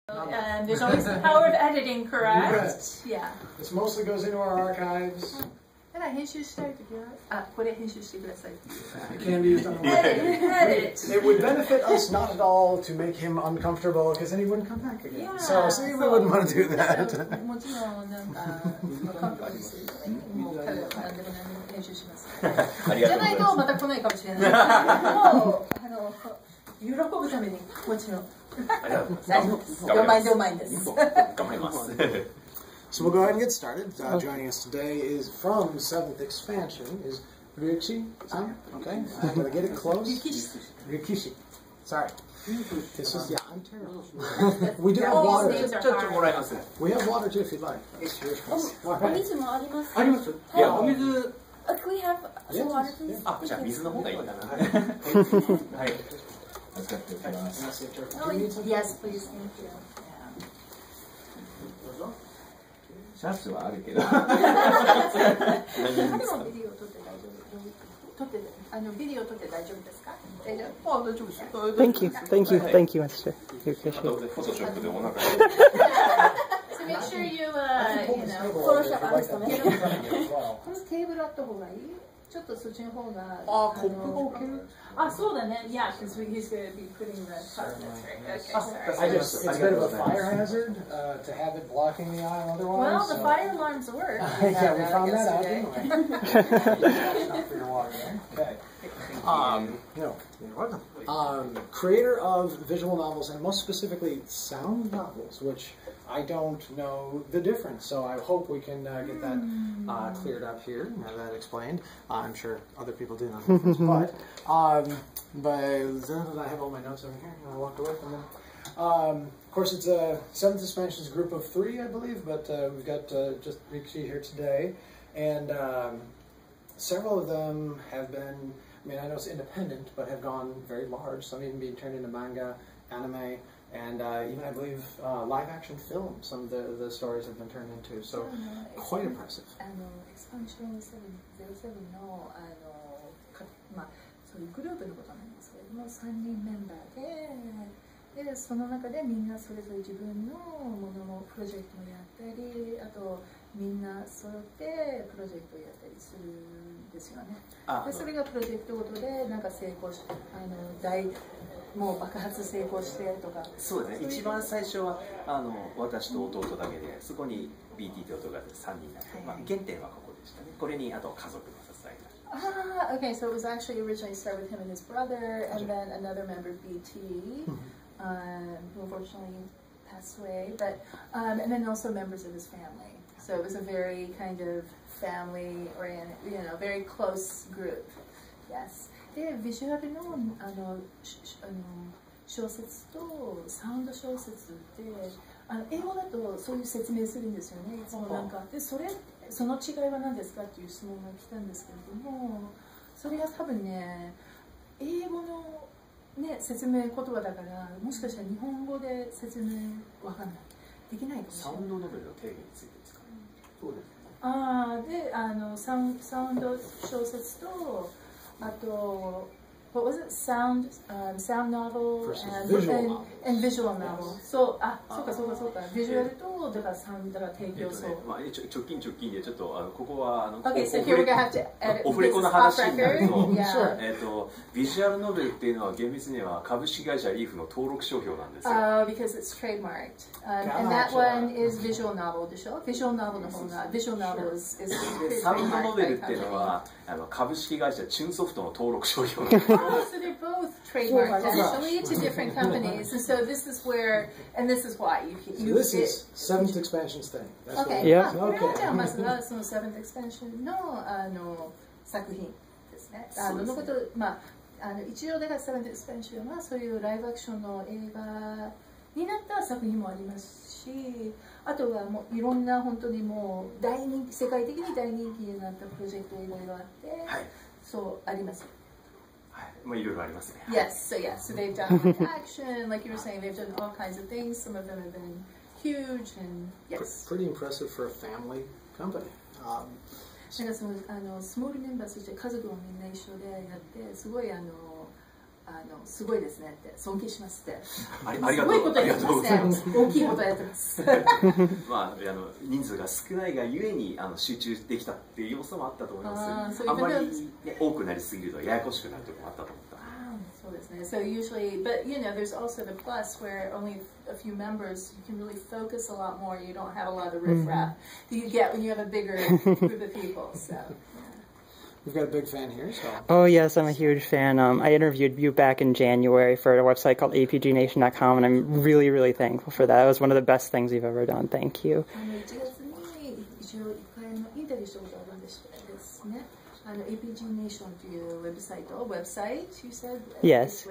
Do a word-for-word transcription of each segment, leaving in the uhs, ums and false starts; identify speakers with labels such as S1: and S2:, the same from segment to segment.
S1: And there's always the power of editing, correct?
S2: Correct.
S1: Yeah.
S2: This mostly goes into our archives.
S1: ただ編集したいときは、あ、これ編集してください。
S2: It can be used on the
S1: Edit, edit.
S2: It would benefit us not at all to make him uncomfortable because then he wouldn't come back again.
S1: Yeah,
S2: so see, we wouldn't want to do that.
S1: もちろんなんかカンパニーするためにもう彼は何でも何でも編集します。じゃないとまた来ないかもしれない。もうあの喜ぶためにもちろん。大丈夫です。Don't mind, don't mind です。
S3: 頑張ります。
S2: So we'll go ahead and get started. Uh, joining us today is from seventh Expansion is Ryukishi-san. Okay, I gotta get it close. Ryukishi. Sorry. This is yeah, I'm terrible. We do have water.
S3: ちょっともらいます。
S2: We have water too if you'd like. Here's yours.
S4: お水もあります。
S3: あります。いやお水。
S4: Can we have some water, please?
S3: あ、じゃあ水の方がいいかな。はい。預かっておきます。
S4: Oh, yes, please. Thank you.
S3: シャツはあるけど。
S1: でもビデオ撮って大丈夫。撮ってあのビデオ撮って大丈夫ですか？大丈夫。あ、大丈夫です。
S5: Thank you, thank you, thank you, Mister Ryukishi.
S3: フォトショップでお腹。
S1: So make sure you, uh, you know,
S4: フォローショップある人ね。
S1: このテーブルあった方がいい？ちょっとそっちの方が。
S2: あ、コップが置ける？
S1: あ、そうだね。Yeah, because he's going to be putting the cup. That's right. Okay, sorry.
S2: I just, it's a bit of a fire hazard uh, to have it blocking the aisle otherwise.
S1: Well, the
S2: so.
S1: fire alarms work.
S2: Yeah, we found that out,
S1: yesterday.
S2: didn't we? Not for your water, okay. Um, no, you're welcome. Um, creator of visual novels and most specifically sound novels, which I don't know the difference, so I hope we can uh, get that uh, cleared up here, have that explained. Uh, I'm sure other people do know the difference, but, um, but I have all my notes over here, and I walked away from them. Um, of course, it's a seventh Expansion's group of three, I believe, but uh, we've got uh, just Ryukishi here today, and um, several of them have been, I mean, I know it's independent, but have gone very large, some even being turned into manga, anime, and uh, even, I believe, uh, live-action film, some of the, the stories have been turned into, so quite impressive.
S1: あのエクスパンションゼロセブンのあのかまあそういうグループのことなんですけれども、さんにんメンバーで、でその中でみんなそれぞれ自分のもののプロジェクトをやったり、あとみんな揃ってプロジェクトをやったりするんですよね。でそれがプロジェクトごとでなんか成功し、あの大もう爆発成功してとか。
S3: そうですね。一番最初はあの私と弟だけで、そこに ビーティー と弟がさんにんになって、まあ原点はここでしたね。これにあと家族の支えが。
S1: Ah, okay. So it was actually originally started with him and his brother, and then another member, B T, um, who unfortunately passed away. But um, and then also members of his family. So it was a very kind of family-oriented, you know, very close group. Yes. で、ビジュアルのあのあの小説とサウンド小説ってあの英語だとそういう説明するんですよね。いつもなんかでそれその違いは何ですかっていう質問が来たんですけれども、それが多分ね英語のね説明言葉だからもしかしたら日本語で説明わかんないできないかもしれない。
S3: サウンドノベルの定義についてですか。そうです。
S1: ああであのサウンサウンド小説とあと what was it? Sound, um, sound novel and
S2: visual
S1: and,
S2: novel.
S1: and visual novel. そうあそうかそうかそうかビジュアルとだからサウンドが提供そう。
S3: まあ一応直近直近でちょっとあのここはあの
S1: Okay, so here we're gonna have to edit
S3: オフレコの
S1: this off
S3: 話になる
S1: record.
S3: と、
S1: Yeah.
S3: えっとビジュアルノベルっていうのは厳密には株式会社リーフの登録商標なんですよ。
S1: Uh, because it's trademarked, um, and that one is visual novel でしょ Visual novel の方が visual novel is is
S3: でサウンドノベルっていうのはあの株式会社チューンソフトの登録商標なんです。
S1: Oh, so they're both trademarked actually to different companies, and so this is where, and this is why you
S2: So
S1: you.
S2: this is seventh Expansion's thing. That's what
S1: Okay.
S2: we-
S5: Yeah.
S1: まあこれはじゃあ
S2: Okay.
S1: まずはその seventh expansion のあの作品ですね。あののことまああの一応だから seventh expansion はそういうライブアクションの映画になった作品もありますし、あとはもういろんな本当にもう大人気世界的に大人気になったプロジェクトいろいろあって、
S3: はい。
S1: そうあります。
S3: はい。まあいろいろありますね。
S1: Yes, so yes, so they've done like action, like you were saying, they've done all kinds of things. Some of them have been huge, and yes.
S2: Pretty impressive for a family company. Um,
S1: なんかそのあのスモールメンバーそして家族もみんな一緒でやってすごいあのあのすごいですねって尊敬しますって
S3: ありありがとう
S1: すごいことやってますね大きいことやってますまあ
S3: あの人数が少ないがゆえにあの集中できたっていう要素もあったと思います。
S1: あ,
S3: あんまり、ね、多くなりすぎるとややこしくなるところもあったと思った。
S1: そうですね So usually, but you know, there's also the plus where only a few members, you can really focus a lot more. You don't have a lot of riffraff that you get when you have a bigger group of people. So.
S2: We've got a big fan here. So.
S5: Oh yes, I'm a huge fan. Um, I interviewed you back in January for a website called A P G Nation dot com, and I'm really, really thankful for that. It was one of the best things you've ever done. Thank you.
S1: あの エーピージー Nation というウェブサイト、ウェブサイト you said?
S5: Yes.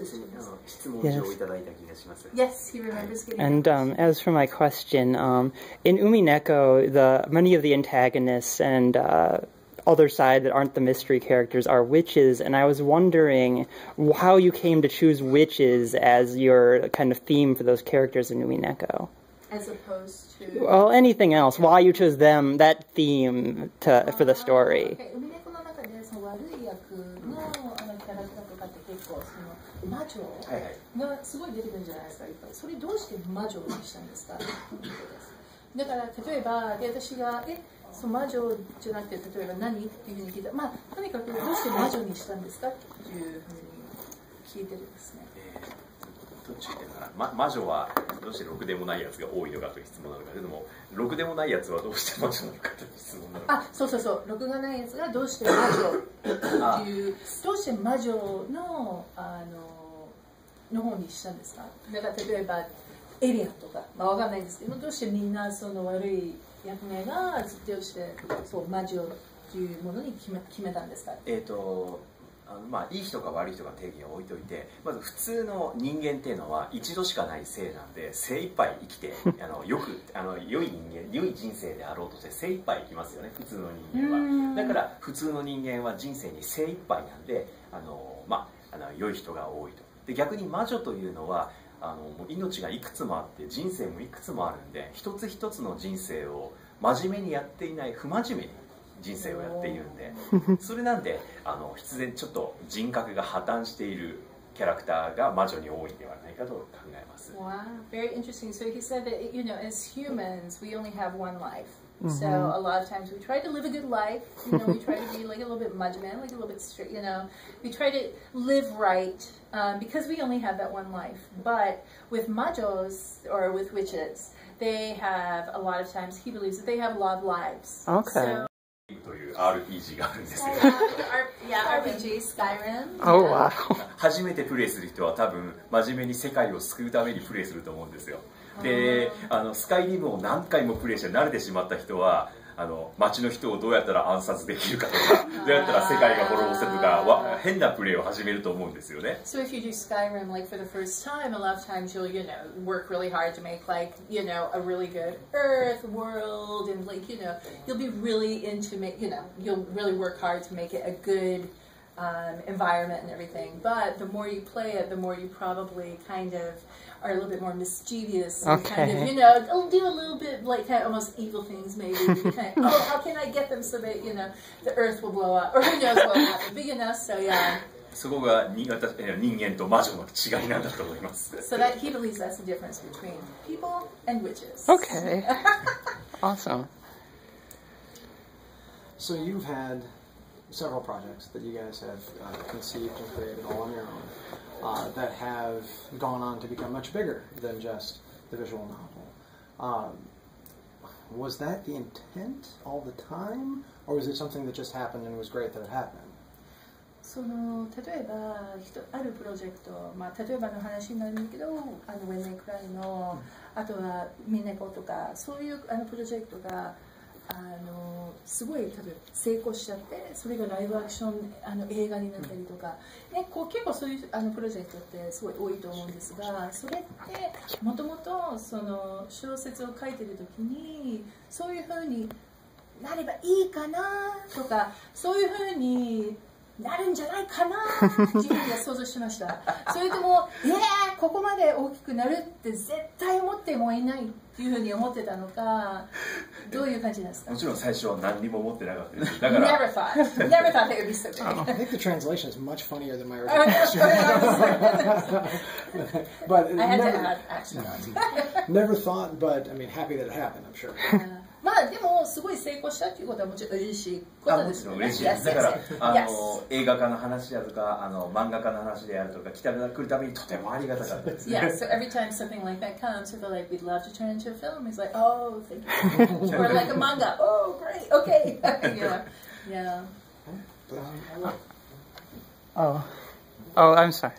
S1: Yes, he remembers getting
S5: And um, as for my question, um, in Umineko, the many of the antagonists and uh, other side that aren't the mystery characters are witches, and I was wondering how you came to choose witches as your kind of theme for those characters in Umineko.
S1: As opposed to?
S5: Well, anything else. Why you chose them, that theme to, for the story.
S1: Okay. 悪い役のあのキャラクターとかって結構その魔女がすごい出てくるんじゃないですか、いっぱい。それどうして魔女にしたんですか？だから例えばで私がえその魔女じゃなくて例えば何っていうふうに聞いたら、まあとにかくどうして魔女にしたんですかっていうふうに聞いてるんですね。
S3: どっち言ってるかな、ま、魔女はどうしてろくでもないやつが多いのかという質問なのか、でもろくでもないやつはどうして魔女なのかという質問なのか。
S1: あ、そうそうそう、ろくがないやつがどうして魔女っていうどうして魔女のあのの方にしたんですか。だから例えばエリアとか、まあわかんないですけど、どうしてみんなその悪い役目がどうしてそう魔女っていうものに決め決めたんですか。
S3: えっと。あのまあ、いい人か悪い人か定義を置いといて、まず普通の人間っていうのは一度しかない生なんで精一杯生きてあのよくあの良い人間良い人生であろうとして精一杯生きますよね、普通の人間は。だから普通の人間は人生に精一杯なんであの、まあ、あの良い人が多いと。で逆に魔女というのはあのもう命がいくつもあって人生もいくつもあるんで、一つ一つの人生を真面目にやっていない不真面目に人生をやっているんで、それなんであの必然ちょっと人格が破綻しているキャラクターが魔女に多いんではないかと考えます。
S1: Wow, very interesting. So he said that you know, as humans, we only have one life. So a lot of times we try to live a good life. You know, we try to be like a little bit mudgeman, like a little bit straight. You know, we try to live right um, because we only have that one life. But with majos or with witches, they have a lot of times. He believes that they have a lot of lives.
S5: Okay.
S1: So,
S3: という アールピージー があるんですよ。
S1: Yeah, アールピージー Skyrim.
S5: Oh wow.
S3: 初めてプレイする人は多分真面目に世界を救うためにプレイすると思うんですよ。で、あのスカイリムを何回もプレイして慣れてしまった人は。あの街の人をどうやったら暗殺できるかとかどうやったら世界が滅ぼせるとかわ変なプレイを始めると思うんですよね。
S1: So if you do Skyrim like for the first time, a lot of times you'll you know work really hard to make like you know a really good Earth world and like you know you'll be really into make you know you'll really work hard to make it a good um, environment and everything. But the more you play it, the more you probably kind of are a little bit more mischievous and
S5: okay.
S1: kind of, you know, do a little bit like kind of almost evil things maybe. Kind of, oh, how can I get them so that, you know, the earth will blow up? Or who knows what will happen. But, you know, so yeah.
S3: そこが人間と魔女の違いなんだと思います。
S1: So that he believes that's the difference between people and witches.
S5: Okay. Awesome.
S2: So you've had several projects that you guys have uh, conceived and created all on your own. Uh, that have gone on to become much bigger than just the visual novel. Um, was that the intent all the time, or was it something that just happened and it was great that it happened?
S1: その例えばあるプロジェクト、まあ、例えばの話になるんだけどあのウェンネイクライの、あとはミネコとかそういうあのプロジェクトがあのすごい多分成功しちゃってそれがライブアクションあの映画になったりとか、ね、こう結構そういうあのプロジェクトってすごい多いと思うんですがそれってもともとその小説を書いてる時にそういうふうになればいいかなとかそういうふうになるんじゃないかなっていうふうに想像しました。それとも、いやーここまで大きくなるって絶対思ってもいないっていうふうに思ってたのか、どういう感じですか？
S3: もちろん最初は何にも思ってなかったです。だから
S1: Never thought, never thought they would be so big.
S2: I think the translation is much funnier than my original question. But
S1: I had to
S2: never,
S1: add accent on.
S2: never thought, but I mean, happy that it happened, I'm sure.
S1: まあでもすごい成功したっていうことはもちろん嬉しいこ
S3: あもち
S1: とですよね。
S3: ろん嬉しいです。
S1: Yes,
S3: だから
S1: yes,
S3: あ
S1: yes.
S3: の映画化の話だとかあの漫画家の話であるとか来た来るためにとてもありがたかったですね。
S1: Yeah, so every time something like that comes, people are like, we'd love to turn into a film. He's like, oh, thank you. Or like a manga. Oh, great. Okay. Yeah. Yeah.
S5: Oh, oh, I'm sorry.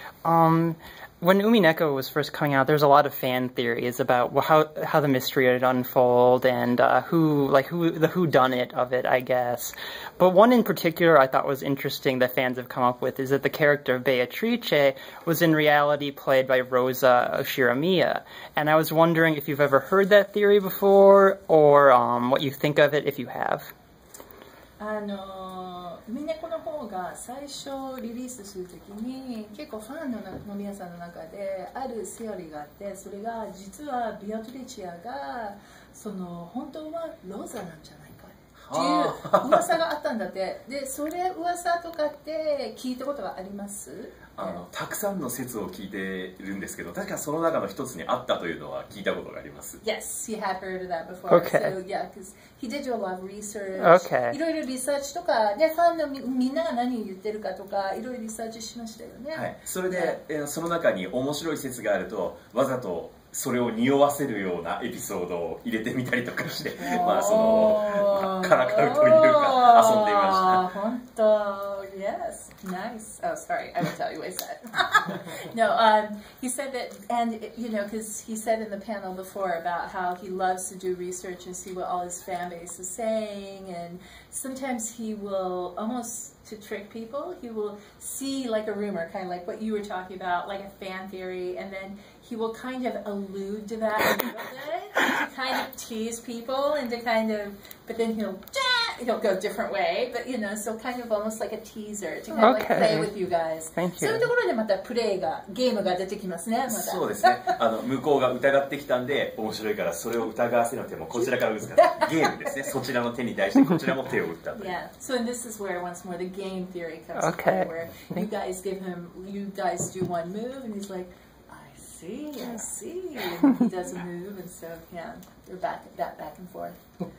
S5: Um, when Umineko was first coming out, there was a lot of fan theories about how how the mystery would unfold and uh, who like who the whodunit of it, I guess. But one in particular I thought was interesting that fans have come up with is that the character of Beatrice was in reality played by Rosa Shiramiya, and I was wondering if you've ever heard that theory before or um, what you think of it if you have.
S1: あのウミネコの方が最初リリースするときに結構ファンのの皆さんの中であるセオリーがあって、それが実はビアトリチアがその本当はローザなんじゃないかっていう噂があったんだって。でそれ噂とかって聞いたことがあります？
S3: あのたくさんの説を聞いてるんですけど、確かその中の一つにあったというのは聞いたことがあります。
S1: Yes, he had heard of that before.
S5: Okay.
S1: So yeah, because he did do a lot of research.
S5: Okay.
S1: いろいろリサーチとかでファンのみみんなが何言ってるかとかいろいろリサーチしましたよね。
S3: はい、それで、えーその中に面白い説があるとわざとそれを匂わせるようなエピソードを入れてみたりとかしてまあそのからかうというか遊んでいました。
S1: 本当 Yes, nice. Oh, sorry, I won't tell you what he said. No, um, he said that, and you know, because he said in the panel before about how he loves to do research and see what all his fan base is saying, and sometimes he will almost to trick people. He will see like a rumor, kind of like what you were talking about, like a fan theory, and then he will kind of allude to that a little bit to kind of tease people and to kind of, but then he'll he'll go a different way, but you know, so kind of almost like a teaser to kind of like
S5: Okay.
S1: play with you guys.
S5: Thank you.
S1: そういうところでまたプレイがゲームが出てきますね。また
S3: そうですね。あの向こうが疑ってきたんで面白いからそれを疑わせなくてもこちらから打つからゲームですね。そちらの手に対してこちらも手を打ったという。
S1: Yeah. So and this is where once more the game theory comes
S5: Okay.
S1: in, where you guys give him, you guys do one move, and he's like, I see, I see, and he does a move, and so yeah, they're back that back and forth.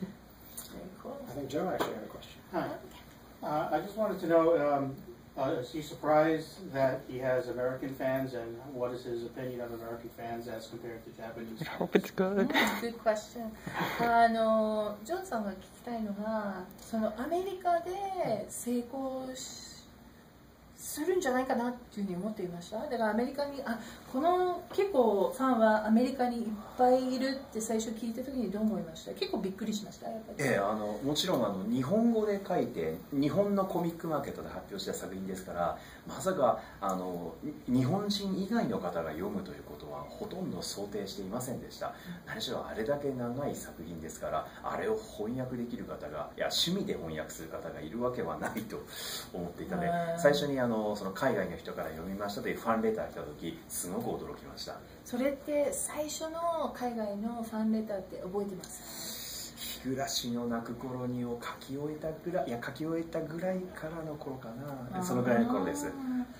S1: Very cool.
S2: I think Joe actually had a question.
S6: Hi. Uh, I just wanted to know, um, uh, is he surprised that he has American fans, and what is his opinion of American fans as compared to Japanese
S5: I
S6: fans?
S5: hope it's good.
S1: Mm, good question. あのジョンさんが聞きたいのが、そのアメリカで成功しするんじゃないかなっていうふうに思っていました。だからアメリカにあこの結構ファンはアメリカにいっぱいいるって最初聞いた時にどう思いました？結構びっくりしましたやっぱり。
S3: ええ、あのもちろんあの日本語で書いて日本のコミックマーケットで発表した作品ですから、まさかあの日本人以外の方が読むということはほとんど想定していませんでした。何しろあれだけ長い作品ですから、あれを翻訳できる方がいや趣味で翻訳する方がいるわけはないと思っていたので、最初にあのその海外の人から読みましたというファンレター来た時すごく驚きました。
S1: それって最初の海外のファンレターって覚えてますか？
S3: 日暮らしの泣く頃にを書き終えたぐらいいや書き終えたぐらいからの頃かな。そのぐらいの頃です。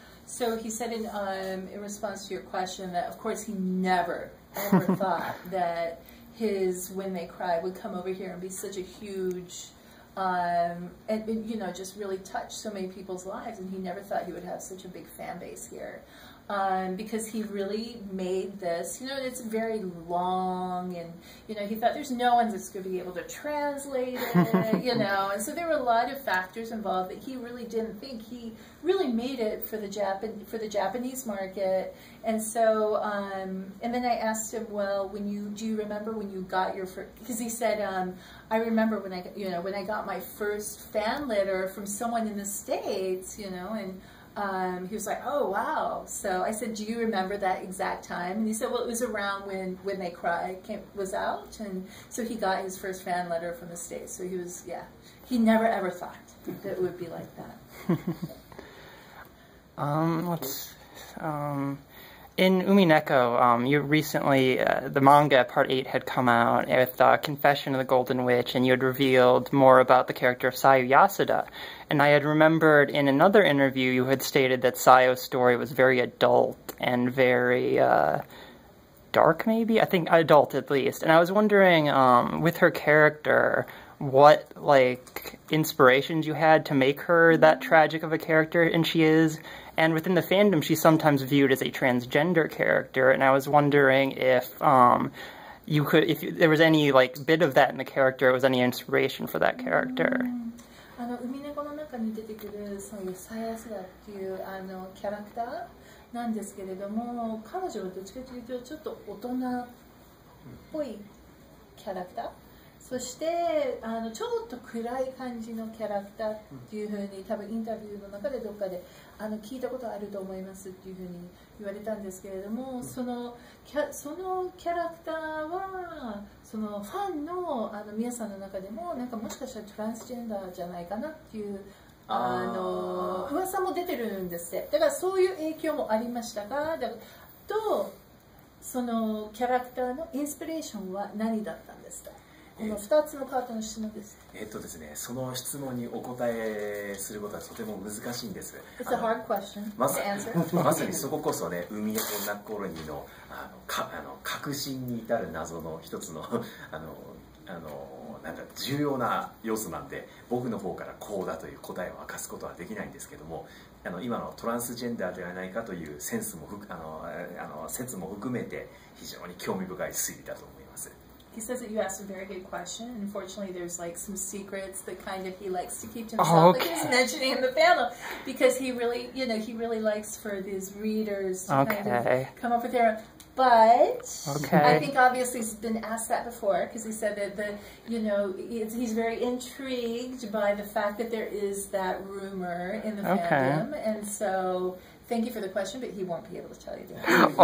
S1: So he said in, um, in response to your question that of course he never ever thought that his When They Cry would come over here and be such a huge um, and, and you know just really touch so many people's lives, and he never thought he would have such a big fan base here. Um, because he really made this, you know, it's very long, and you know, he thought there's no one that's going to be able to translate it, you know, and so there were a lot of factors involved that he really didn't think. He really made it for the Japan for the Japanese market, and so, um, and then I asked him, well, when you do you remember when you got your first? Because he said, um, I remember when I, you know, when I got my first fan letter from someone in the States, you know, and. Um, he was like, oh, wow. So I said, do you remember that exact time? And he said, well, it was around when When They Cry came, was out. And so he got his first fan letter from the States. So he was, yeah, he never ever thought that it would be like that.
S5: um, let's, um, In Umineko, um, you recently, uh, the manga part eight had come out with uh, Confession of the Golden Witch, and you had revealed more about the character of Sayu Yasuda. And I had remembered in another interview you had stated that Sayu's story was very adult and very uh, dark, maybe? I think adult, at least. And I was wondering, um, with her character, what, like, inspirations you had to make her that tragic of a character, and she is. And within the fandom, she's sometimes viewed as a transgender character, and I was wondering if um, you could, if there was any like bit of that in the character, was any inspiration for that character.
S1: あの海猫の中に出てくるそういうサヤスダっていうあのキャラクターなんですけれども、彼女はどっちかというとちょっと大人っぽいキャラクター。そしてあのちょっと暗い感じのキャラクターっていうふうに多分インタビューの中でどっかであの聞いたことあると思いますっていうふうに言われたんですけれども、そのキャそのキャラクターはそのファンのあの皆さんの中でもなんかもしかしたらトランスジェンダーじゃないかなっていうあの噂も出てるんですって。だからそういう影響もありましたが、だとそのキャラクターのインスピレーションは何だったんですか？このふたつのパートの質問です。
S3: えっとですね、その質問にお答えすることはとても難しいんです。
S1: It's a hard question
S3: まさ
S1: to answer.
S3: まさにそここそね、海猫ナッコロニーのあのかあの確信に至る謎の一つのあのあのなんだ重要な要素なんで、僕の方からこうだという答えを明かすことはできないんですけども、あの今のトランスジェンダーではないかというセンスもふあのあの説も含めて非常に興味深い推理だと思います。
S1: He says that you asked a very good question. Unfortunately, there's like some secrets that kind of he likes to keep to himself,
S5: oh, okay.
S1: like he was mentioning in the panel, because he really, you know, he really likes for these readers to
S5: okay.
S1: kind of come up with their own. But
S5: okay.
S1: I think obviously he's been asked that before, because he said that the, you know, he's, he's very intrigued by the fact that there is that rumor in the
S5: okay.
S1: fandom, and so thank you for the question, but he won't be able to tell you that.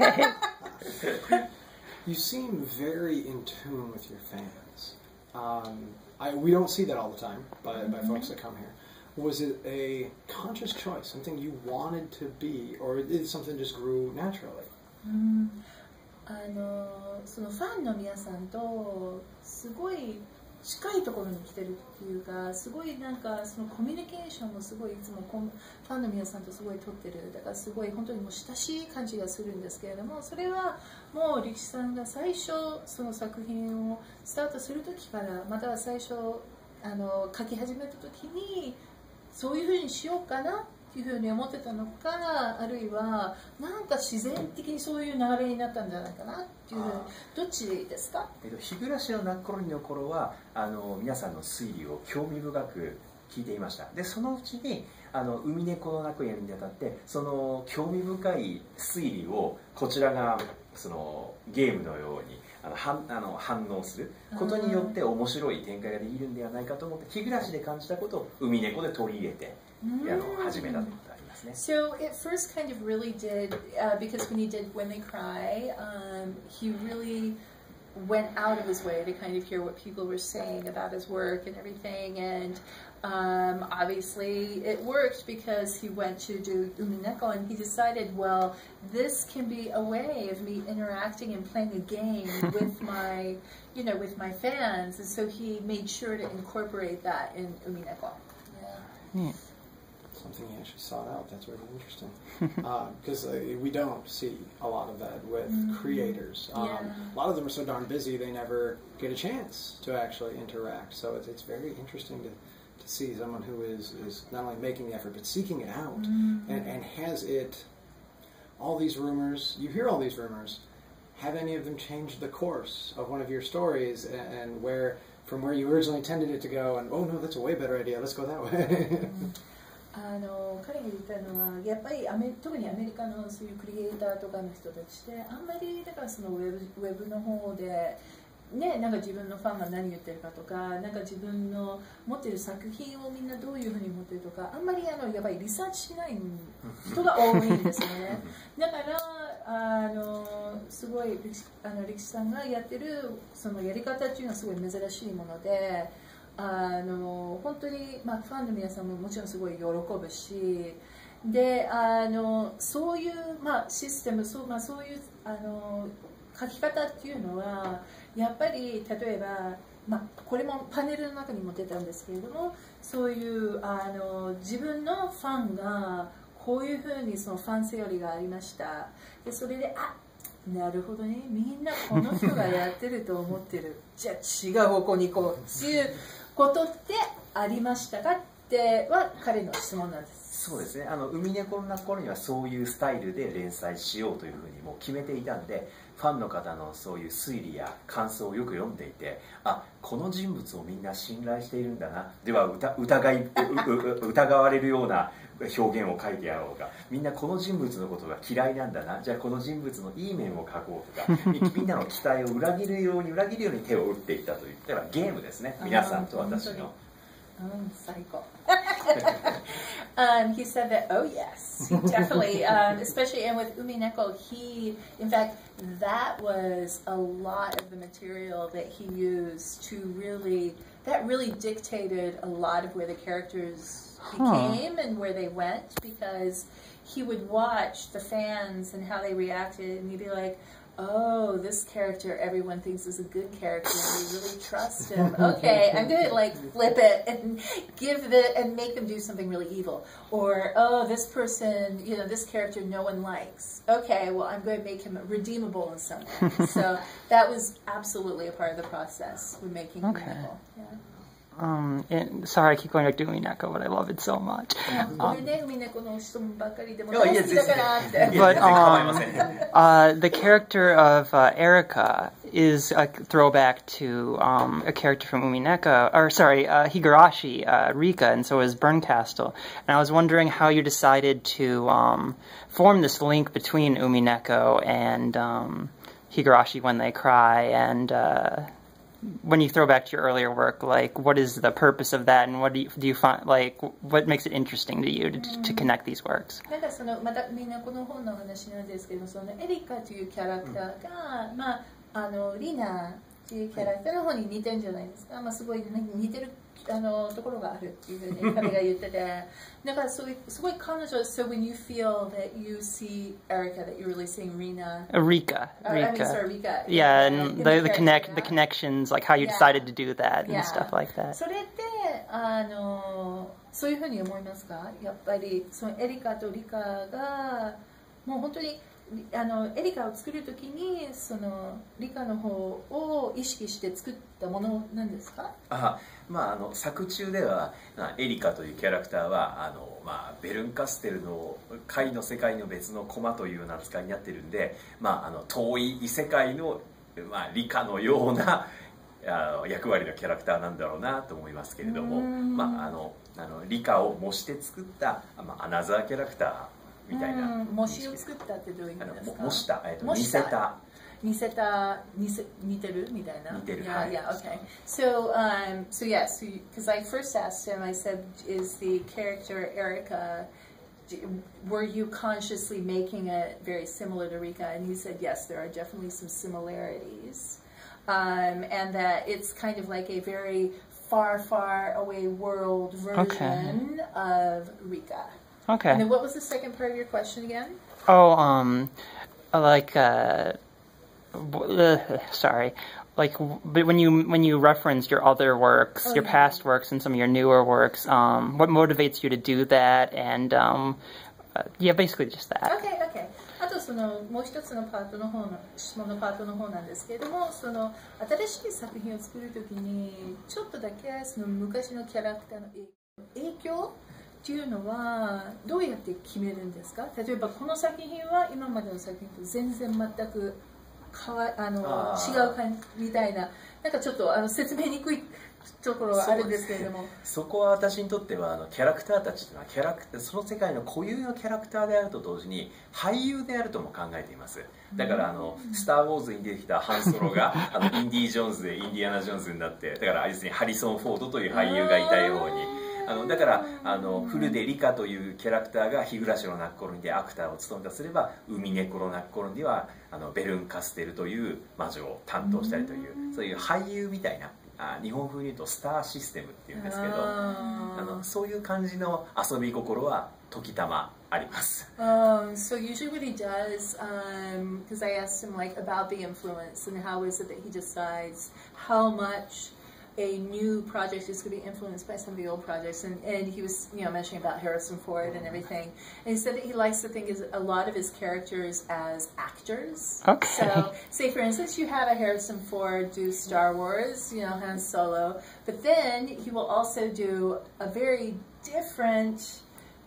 S5: Okay.
S2: You seem very in tune with your fans. Um, I, we don't see that all the time by, mm-hmm. by folks that come here. Was it a conscious choice, something you wanted to be, or did it something just grew naturally?
S1: あのそのファンの皆さんとすごい近いところに来てるっていうか、すごいなんかそのコミュニケーションもすごいいつもファンの皆さんとすごい取ってる。だからすごい本当にもう親しい感じがするんですけれども、それはもう力士さんが最初その作品をスタートする時から、または最初あの書き始めた時にそういうふうにしようかなっていうふうに思ってたのか、あるいはなんか自然的にそういう流れになったんじゃないかなっていうふうに、どっちですか？
S3: えっと、日暮らしのナッコロニーの頃はあの皆さんの推理を興味深く聞いていました。でそのうちにあの海猫の鳴くやるにあたってその興味深い推理をこちらがそのゲームのようにあの反あの反応することによって面白い展開ができるんではないかと思って日暮らしで感じたことを海猫で取り入れてあの始めたということがありますね。
S1: So it first kind of really did, uh, because when he did When They Cry, um, he really went out of his way to kind of hear what people were saying about his work and everything, and um, obviously it worked because he went to do Umineko and he decided, well, this can be a way of me interacting and playing a game with my, you know, with my fans, and so he made sure to incorporate that in Umineko. Yeah.
S5: Yeah.
S2: Something he actually sought out. That's really interesting. Because uh, uh, we don't see a lot of that with mm-hmm. creators. Um, yeah. A lot of them are so darn busy they never get a chance to actually interact. So it's, it's very interesting to, to see someone who is, is not only making the effort but seeking it out. Mm-hmm. and, and has it, all these rumors, you hear all these rumors, have any of them changed the course of one of your stories and, and where, from where you originally intended it to go and, oh no, that's a way better idea, let's go that way.
S1: mm-hmm. あの彼が言ったのはやっぱりアメ特にアメリカのそういうクリエイターとかの人たちであんまりだからそのウェブ、ウェブの方でね、なんか自分のファンが何言ってるかとか、なんか自分の持ってる作品をみんなどういうふうに持ってるとか、あんまりあのやっぱりリサーチしない人が多いんですよね。だからあのすごいあの力士さんがやってるそのやり方っていうのはすごい珍しいもので。あの本当に、まあ、ファンの皆さんももちろんすごい喜ぶし、 であのそういう、まあ、システムそう、まあ、そういうあの書き方っていうのはやっぱり例えば、まあ、これもパネルの中にも出たんですけれどもそういうあの自分のファンがこういうふうにそのファンセオリーがありましたでそれであなるほどねみんなこの人がやってると思ってるじゃあ違う方向に行こうっていうことってありましたかっては彼の質問なんです。
S3: そうですね、あの海猫の泣く頃にはそういうスタイルで連載しようというふうにもう決めていたんでファンの方のそういう推理や感想をよく読んでいてあこの人物をみんな信頼しているんだなでは疑い疑われるような表現を書いてやろうかみんなこの人物のことが嫌いなんだなじゃあこの人物のいい面を書こうとかみんなの期待を裏切るように裏切るように手を打っていったというだからゲームですね皆さんと私の。
S1: Um, psycho. um, he said that, oh yes, he definitely, um, especially, and with Umineko, he, in fact, that was a lot of the material that he used to really, that really dictated a lot of where the characters became huh. and where they went, because he would watch the fans and how they reacted, and he'd be like, oh, this character everyone thinks is a good character. We really trust him. Okay, I'm going to like flip it and give the and make them do something really evil. Or oh, this person, you know, this character no one likes. Okay, well I'm going to make him redeemable in some way. So that was absolutely a part of the process with making him okay. evil. Yeah.
S5: Um, and sorry, I keep going back to Umineko, but I love it so much. Um, but um, uh, the character of uh, Erika is a throwback to um, a character from Umineko, or sorry, uh, Higurashi, uh, Rika, and so is Bernkastel. And I was wondering how you decided to um, form this link between Umineko and um, Higurashi when they cry, and uh, when you throw back to your earlier work, like, what is the purpose of that, and what do you, do you find, like, what makes it interesting to you to, to connect these works?
S1: なんかそのまたみんなこの本の話なんですけど、そのエリカというキャラクターが、まああのリナというキャラクターの方に似てるんじゃないですか。まあすごい似てるあのところがあるっていうふうに彼が言ってて、だからすごいすごい彼女。So when you feel that you see Erika, that you're really seeing Rina.
S5: Rika.
S1: Or,
S5: Rika.
S1: I mean, sorry, Rika.
S5: Yeah, and the, the connect the connections, like how you
S1: yeah.
S5: decided to do that and
S1: yeah.
S5: stuff like that.
S1: それであのそういうふうに思いますか？やっぱりそのエリカとリカがもう本当にあのエリカを作るときにそのリカの方を意識して作ったものなんですか？
S3: あ、まああの作中ではエリカというキャラクターはあのまあベルンカステルの怪の世界の別のコマというような扱いになってるんで、まああの遠い異世界のまあリカのようなあの役割のキャラクターなんだろうなと思いますけれども、まああのあのリカを模して作ったまあアナザーキャラクター。みたいな
S1: 模試を作ったってどういう意味ですか？
S3: 模した、えっと、似せた
S1: 似せた似せ似てるみたいな
S3: 似てる
S1: yeah yeah okay so um so yes because I first asked him I said is the character Erika were you consciously making it very similar to Rika and he said yes there are definitely some similarities um and that it's kind of like a very far far away world version okay. of Rika.
S5: Okay.
S1: And then what was the second part of your question again?
S5: Oh, um, like, uh, uh sorry, like, but when you when you reference your other works, oh, your yeah. past works, and some of your newer works, um, what motivates you to do that? And um, uh, yeah, basically just that.
S1: Okay, okay. あとそのもう一つのパートの方の質問のパートの方なんですけれども、その新しい作品を作るときにちょっとだけその昔のキャラクターの影響っていうのはどうやって決めるんですか？例えばこの作品は今までの作品と全然全く変わあのあ違う感じみたいな、なんかちょっとあの説明にくいところはあるんですけれども、
S3: そ, そこは私にとってはあのキャラクターたちというのはキャラクターその世界の固有のキャラクターであると同時に俳優であるとも考えています。だからあのスター・ウォーズに出てきたハンソロがあのインディ・ジョーンズでインディアナ・ジョーンズになって、だから要するにハリソン・フォードという俳優がいたように、あのだからあのフルデ・リカというキャラクターが日暮らしの泣く頃にでアクターを務めたとすれば、海猫の泣く頃にはあのベルン・カステルという魔女を担当したりという、そういう俳優みたいな、あ日本風に言うとスターシステムっていうんですけど、あのそういう感じの遊び心は時たまあります。
S1: Um, so usually what he does, because I asked him like about the influence and how is it that he decides how much a new project is going to be influenced by some of the old projects, and, and he was, you know, mentioning about Harrison Ford and everything, and he said that he likes to think of a lot of his characters as actors.
S5: Okay.
S1: So, say for instance, you have a Harrison Ford do Star Wars, you know, Han Solo, but then he will also do a very different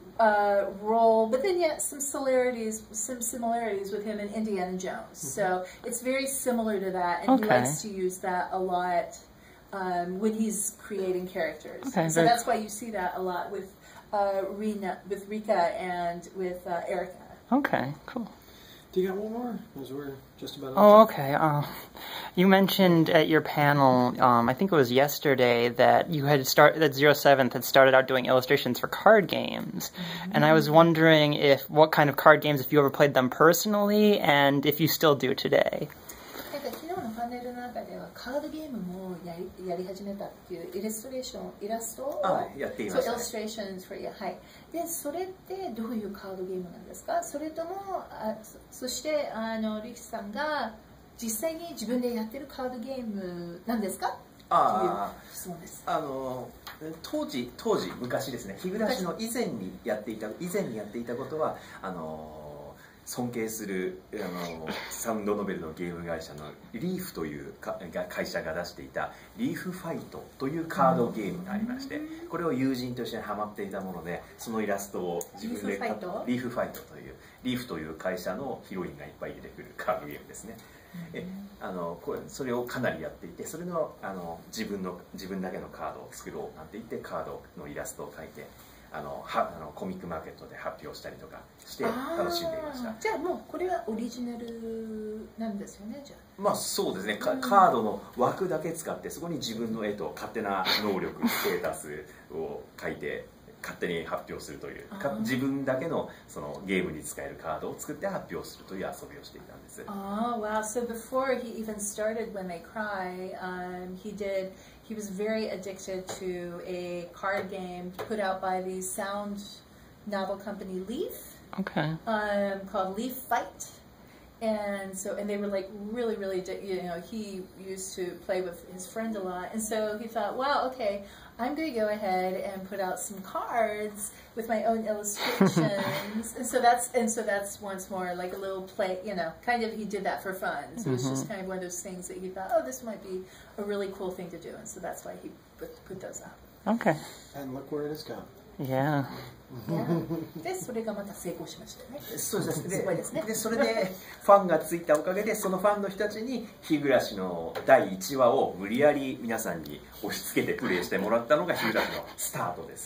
S1: uh, role, but then yet some similarities, some similarities with him in Indiana Jones. Mm-hmm. So it's very similar to that, and
S5: okay.
S1: he likes to use that a lot. Um, when he's creating characters,
S5: okay,
S1: so that's why you see that a lot with uh, Rena, with Rika, and with uh, Erica.
S5: Okay, cool.
S2: Do you got one more? Because we're just about.
S5: Oh, okay. Uh, you mentioned at your panel, um, I think it was yesterday, that you had start that Zero Seventh had started out doing illustrations for card games, mm-hmm. and I was wondering if what kind of card games, if you ever played them personally, and if you still do today.
S1: パネルの中ではカードゲームもやり、やり始めたっていうイラストレーション、イラストを
S3: やっていましたね。
S1: そう、illustrations for you、はい。で、それってどういうカードゲームなんですか？それとも、あ、そしてあのリキさんが実際に自分でやってるカードゲームなんですか？
S3: あ
S1: あ、質問です。
S3: あの当時当時昔ですね。日暮の以前にやっていた以前にやっていたことはあの。尊敬するあのサウンドノベルのゲーム会社のリーフというか会社が出していたリーフファイトというカードゲームがありまして、これを友人と一緒にハマっていたもので、そのイラストを自分でリーフファイトというリーフという会社のヒロインがいっぱい出てくるカードゲームですね。えあのこれそれをかなりやっていて、それのあの自分の自分だけのカードを作ろうなんて言ってカードのイラストを描いて。あのはあのコミックマーケットで発表したりとかして楽しんでいました。
S1: じゃあもうこれはオリジナルなんですよね。じゃあ
S3: まあそうですね、カードの枠だけ使ってそこに自分の絵と勝手な能力ステータスを書いて勝手に発表するというか自分だけのそのゲームに使えるカードを作って発表するという遊びをしていたんです。
S1: Oh wow! So before he even started When They Cry, um, he did. He was very addicted to a card game put out by the sound novel company Leaf.
S5: Okay.
S1: Um, called Leaf Fight. And so, and they were like really, really, you know, he used to play with his friend a lot. And so he thought, wow, okay, I'm going to go ahead and put out some cards with my own illustrations. and so that's, and so that's once more like a little play, you know, kind of, he did that for fun. So mm-hmm. It's just kind of one of those things that he thought, oh, this might be a really cool thing to do. And so that's why he put, put those out.
S5: Okay.
S2: And look where it has gone.
S5: Yeah.
S1: で、それがまた成功しましたね。
S3: そうですね。
S1: すごいですね。
S3: で、それでファンがついたおかげで、そのファンの人たちに日暮のだいいちわを無理やり皆さんに押し付けてプレイしてもらったのが日暮のスタートです。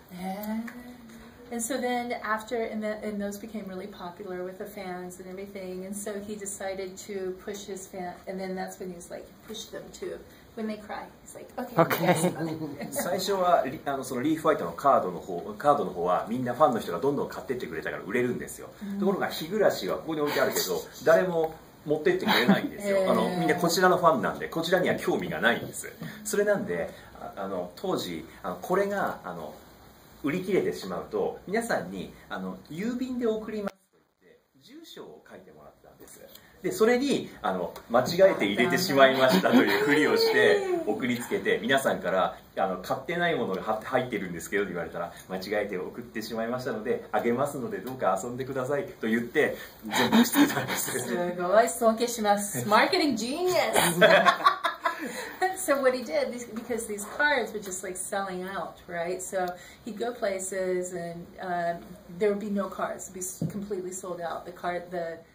S1: And so then after, and, the, and those became really popular with the fans and everything, and so he decided to push his fan, and then that's when he's like, push them to When They Cry. He's like, okay.
S5: Okay.
S3: 最初はあのそのリーフファイトのカードの方、カードの方はみんなファンの人がどんどん買ってってくれたから売れるんですよ。うん、ところが日暮はここに置いてあるけど、誰も持ってってくれないんですよ。あのみんなこちらのファンなんで、こちらには興味がないんです。それなんで、あの当時あのこれがあの売り切れてしまうと皆さんにあの郵便で送りますと言って住所を書いてもらったんです。でそれにあの間違えて入れてしまいましたというふりをして送りつけて皆さんからあの買ってないものが入ってるんですけどと言われたら間違えて送ってしまいましたのであげますのでどうか遊んでくださいと言って全部してたんです。
S1: すごい尊敬します。Marketing genius. So what he did, because these cards were just like selling out, right? So he'd go places and um, there would be no cards; it'd be completely sold out. The card, the